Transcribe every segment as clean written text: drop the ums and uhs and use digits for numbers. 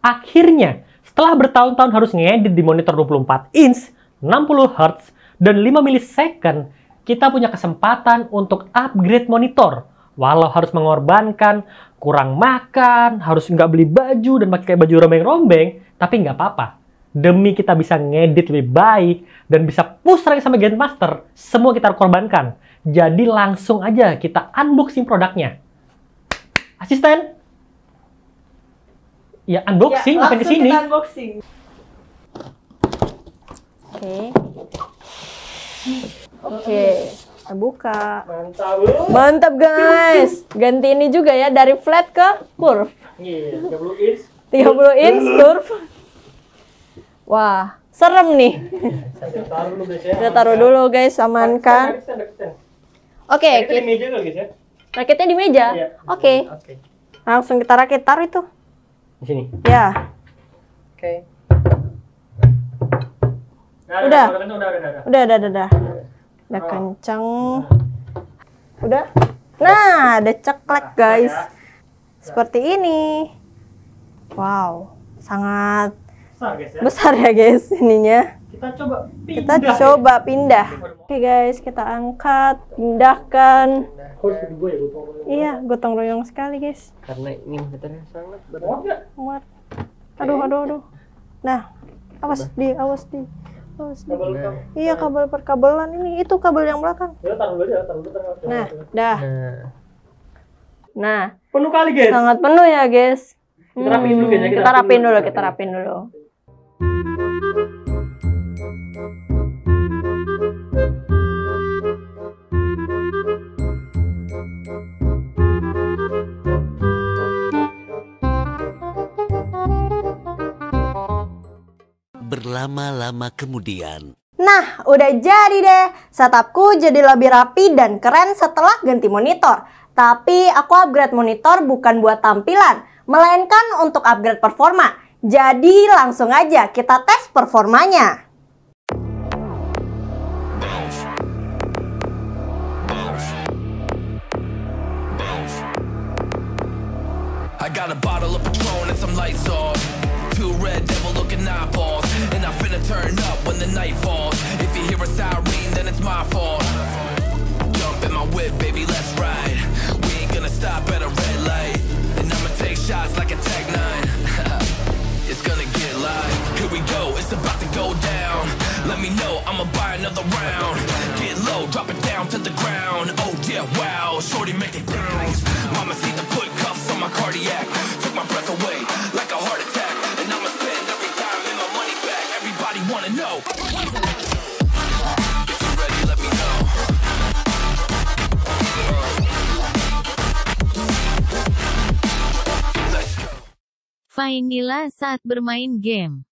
Akhirnya, setelah bertahun-tahun harus ngedit di monitor 24 inch, 60 Hz, dan 5 millisecond, kita punya kesempatan untuk upgrade monitor. Walau harus mengorbankan, kurang makan, harus nggak beli baju dan pakai baju rombeng-rombeng, tapi nggak apa-apa. Demi kita bisa ngedit lebih baik dan bisa push rank sama Grandmaster, semua kita korbankan. Jadi langsung aja kita unboxing produknya. Asisten? Ya, unboxing, ya, makan di sini. Kita unboxing. Oke, kita buka. Mantap guys. Ganti ini juga ya, dari flat ke curve. Iya, 30 inch. 30 inch curve. Wah, serem nih. Kita taruh dulu guys, amankan. Oke, Rakitnya di meja guys ya. rakitnya di meja. Iya. Oke. Langsung kita rakit, taruh itu. Di sini. Ya. Oke. Udah. Udah. Udah kenceng. Udah. Nah, ada ceklek guys. Seperti ini. Wow, sangat Besar guys ya. besar ya guys ininya. Kita Coba pindah. Oke guys, kita angkat, pindahkan. Harus kedua ya gotong royong. Iya, gotong royong sekali guys. Karena ini materialnya sangat berat. Muat. Aduh. Nah, awas di. Iya, kabel perkabelan ini. Itu kabel yang belakang. Ya, taruh dulu aja, taruh dulu. Nah, dah. Nah, Penuh kali guys. sangat penuh ya guys. Kita rapiin dulu guys ya. Kita rapiin dulu. Berlama-lama kemudian. Nah, udah jadi deh. Setupku jadi lebih rapi dan keren setelah ganti monitor. Tapi aku upgrade monitor bukan buat tampilan, melainkan untuk upgrade performa. Jadi langsung aja kita tes performanya. I got a bottle of Patron and some lights off. Two red devil looking eyeballs. And I finna turn up when the night falls. If you hear a siren, then it's my fault. Jump in my whip, baby, let's ride. We ain't gonna stop at a red light. And I'ma take shots like a Tech 9. It's gonna get live. Here we go, it's about to go down. Let me know, I'ma buy another round. Get low, drop it down to the ground. Oh yeah, wow, shorty make it bounce. Mama see the put cuffs on my cardiac. Took my breath away like a heart attack. And I'ma spend every dime and my money back. Everybody wanna know. If you're ready, let me know. Let's go. Fainila saat bermain game.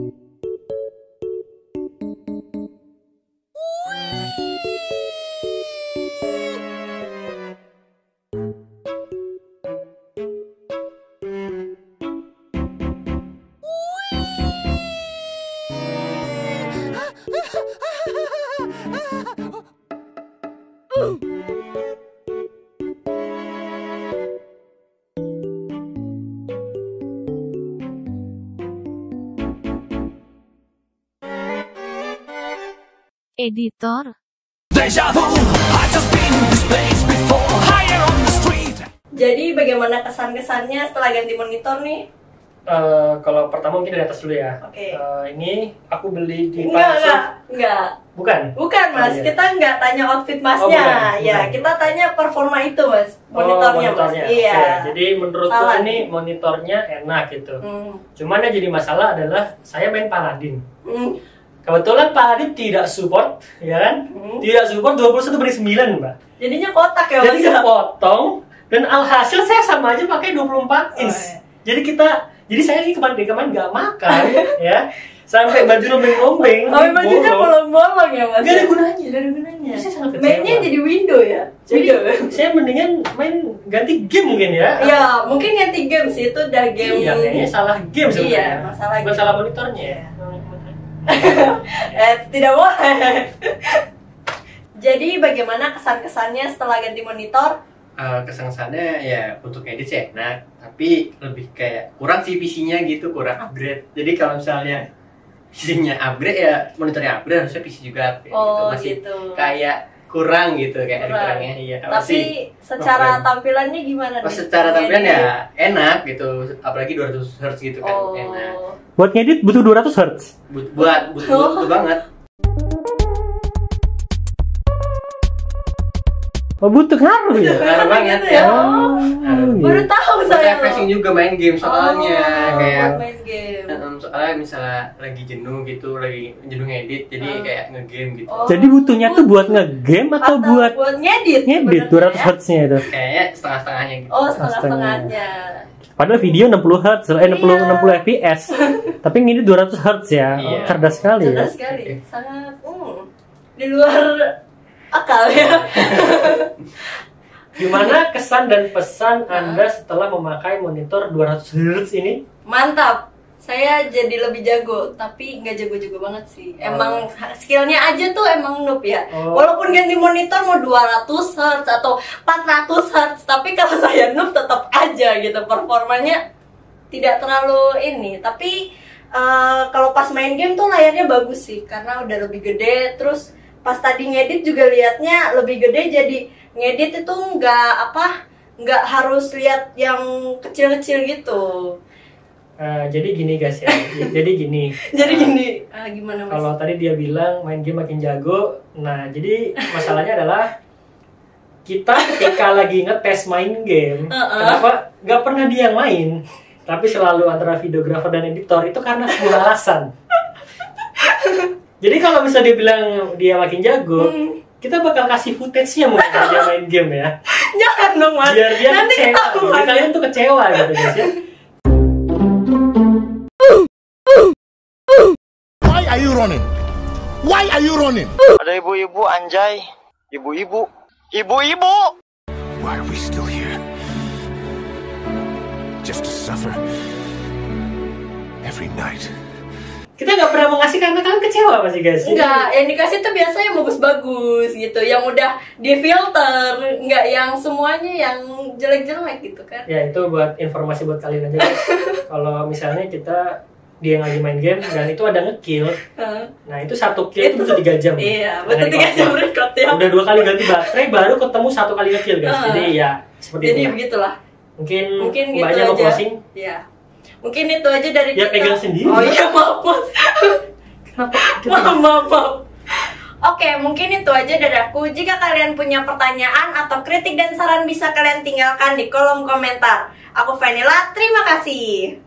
Editor. Deja vu, I just been in this place before. Higher on the street. Jadi bagaimana kesan-kesannya setelah ganti monitor nih? Kalau pertama mungkin dari atas dulu ya. Oke. Ini aku beli di Enggak. Bukan mas, iya. kita nggak tanya outfit masnya. Ya, kita tanya performa itu mas, monitornya mas. Iya. Oke, jadi menurutku Salah. ini monitornya enak gitu. Cuman yang jadi masalah adalah saya main Paladin. Kebetulan Paladin tidak support, ya kan? Tidak support 21/9, Mbak. Jadinya kotak ya mas. Jadi kepotong dan alhasil saya sama aja pakai 24 inch. Jadi saya ini kemarin nggak makan, ya. Sampai baju rombeng-rombeng. Oh, bajunya bolong-bolong ya mas. Gak ada gunanya. Gak ada gunanya. Saya sangat kecewa. Mainnya jadi window ya. Jadi saya mendingan main ganti game mungkin ya. Ya, mungkin ganti game sih, itu udah game. Iya, kayaknya salah game sebenarnya. Iya, masalah bukan game. salah monitornya. Tidak boleh. Jadi bagaimana kesan-kesannya setelah ganti monitor? Kesan-kesannya ya untuk edit sih enak, tapi lebih kayak kurang sih PC-nya gitu, kurang upgrade. Jadi kalau misalnya PC-nya upgrade ya monitornya upgrade, harusnya PC juga upgrade gitu. Masih kayak kurang gitu, kayak kurangnya. Iya. Tapi secara tampilannya gimana nih? Secara tampilan ya enak gitu, apalagi 200 Hz gitu kan, enak. Buat ngedit butuh 200 Hz. Butuh banget. Oh, butuh ngaruh ya? Ngaruh banget gitu ya. Baru tahu saya. Refreshing juga main game soalnya, kayak main game. soalnya misalnya lagi jenuh gitu, lagi jenuh ngedit, jadi kayak ngegame gitu. Jadi butuhnya tuh buat ngegame atau buat ngedit? ngedit 200 Hz-nya itu. Kayaknya setengah-setengahnya gitu. Oh, setengah-setengahnya. Padahal video 60 Hz, 60 fps. Tapi ngedit 200 Hz ya. Iya. Cerdas sekali. Cerdas sekali. Sangat di luar akal ya. Gimana kesan dan pesan Anda setelah memakai monitor 200 Hz ini? Mantap. Saya jadi lebih jago, tapi nggak jago-jago banget sih. Emang skillnya aja tuh emang noob ya. Walaupun ganti monitor mau 200 Hz atau 400 Hz, tapi kalau saya noob tetap aja gitu. Performanya tidak terlalu ini. Tapi kalau pas main game tuh layarnya bagus sih, karena udah lebih gede. Terus pas tadi ngedit juga liatnya lebih gede, jadi ngedit itu nggak harus lihat yang kecil-kecil gitu. Jadi gini guys ya. Jadi gini. Gimana mas? Kalau tadi dia bilang main game makin jago, nah jadi masalahnya adalah kita ketika lagi ngetes main game, kenapa nggak pernah dia yang main, tapi selalu antara videographer dan editor, itu karena sebuah alasan. Jadi kalau bisa dibilang dia makin jago, kita bakal kasih footage-nya mungkin dia main game ya. Jangan dong mas. Biar dia nanti kecewa. Biar kalian tuh kecewa gitu guys ya. Why are you running? Why are you running? Ada ibu-ibu anjay. Ibu-ibu. Ibu-ibu. Why are we still here? Just to suffer every night. Kita nggak pernah mau ngasih karena kalian kecewa pasti guys. Enggak, yang dikasih tuh biasanya yang bagus-bagus gitu, yang udah difilter, nggak yang semuanya yang jelek-jelek gitu kan. Ya itu buat informasi buat kalian aja guys. Kalau misalnya dia lagi main game dan itu ada nge-kill, nah itu satu kill itu butuh 3 jam. Iya, butuh 3 jam record ya. Udah 2 kali ganti baterai baru ketemu 1 kali nge-kill guys. Jadi ya seperti itu. Jadi begitulah. Mungkin gitu banyak mau aja. closing. Iya. Mungkin itu aja dari Ya kita. pegang sendiri. Oh iya, maaf mas. Kenapa? Maaf. Oke, mungkin itu aja dari aku. Jika kalian punya pertanyaan atau kritik dan saran, bisa kalian tinggalkan di kolom komentar. Aku Vanilla, terima kasih.